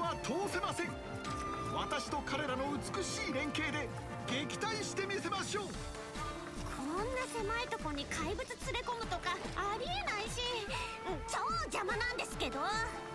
は通せません。私と彼らの美しい連携で撃退してみせましょう。 こんな狭いとこに怪物連れ込むとかありえないし、超邪魔なんですけど。